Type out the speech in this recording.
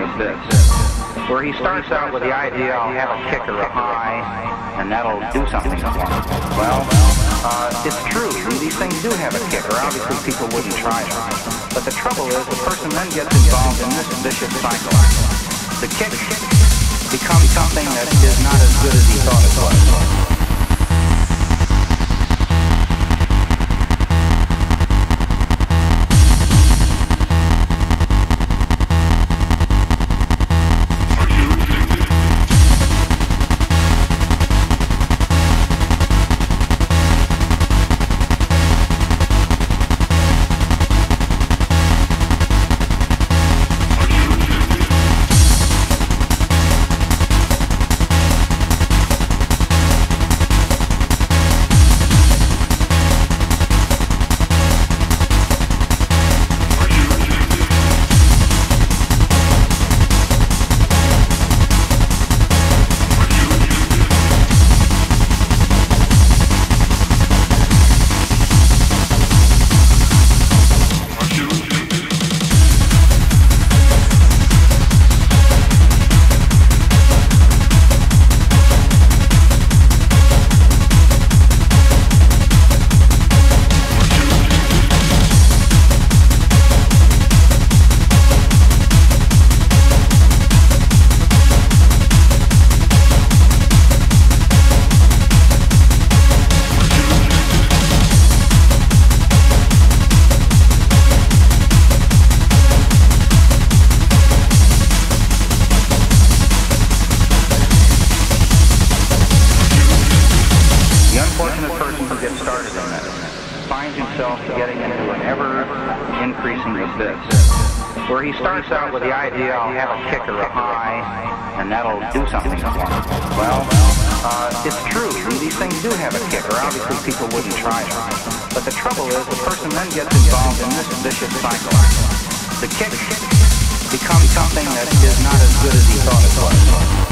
of bits, where he starts out with the idea, I'll have a kick or a high, and that'll do something for him. Well, it's true, these things do have a kicker. Obviously people wouldn't try them. But the trouble is, the person then gets involved in this vicious cycle. The kick becomes something that is not as good as he thought it was. Finds himself getting into an ever-increasing abyss, where he starts out with the idea, I'll have a kick or a high, and that'll do something for him. Well, it's true, these things do have a kicker. Obviously people wouldn't try them. But the trouble is, the person then gets involved in this vicious cycle. The kick becomes something that is not as good as he thought it was.